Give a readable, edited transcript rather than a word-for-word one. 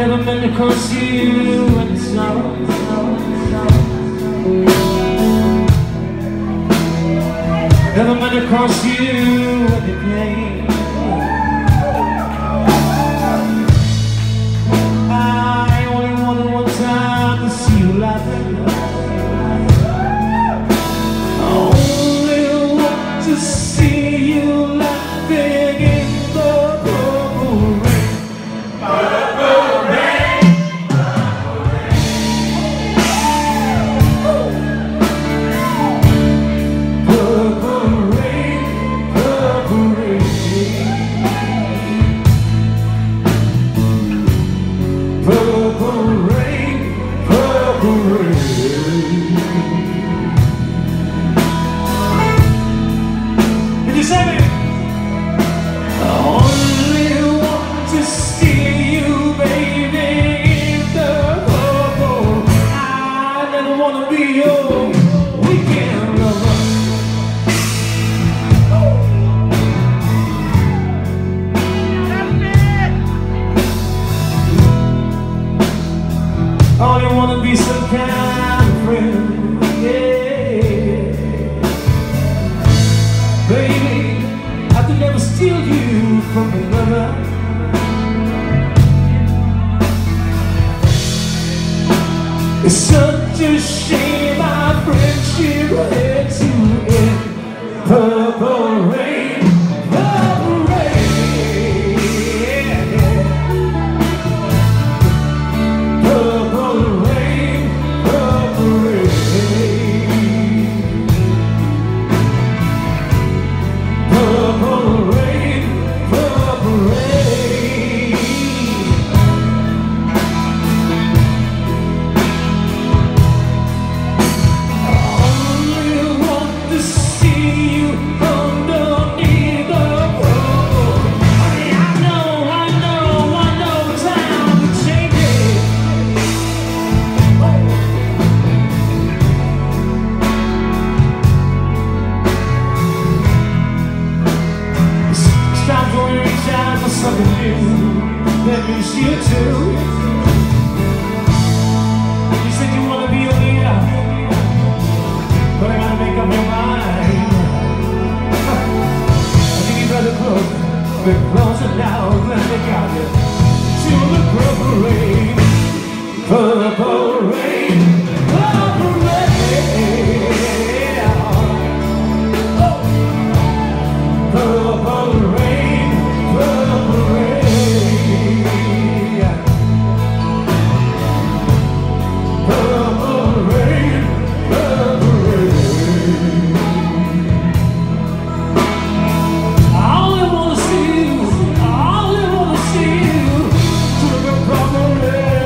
never meant to cross you when it's sorrow. Never meant to cross you when you pain. I only wanted one time to see you laughing. I only want to see you laughing in the purple rain. Purple rain, purple rain. Purple rain, purple rain. Purple rain, purple rain. Did you say it? I only want to see you, baby, in the purple. I never want to be your weekend lover. I only want to be some kind of friend, yeah. Baby, I could never steal you from another. It's such a shame our friendship had to end. Purple rain, purple rain, yeah. Purple rain, purple rain. Purple rain, purple rain. I only want to see you underneath the purple. Honey, I know time to change it. It's time for you to reach out for something new. That means you too. You said you want to be a leader, but I gotta make up your mind. I think you better get closer now. Let me guide you to the purple rain. Purple rain, purple rain. Purple rain, purple rain. Purple rain, purple rain. I only wanna see you, I only wanna see you through the purple rain.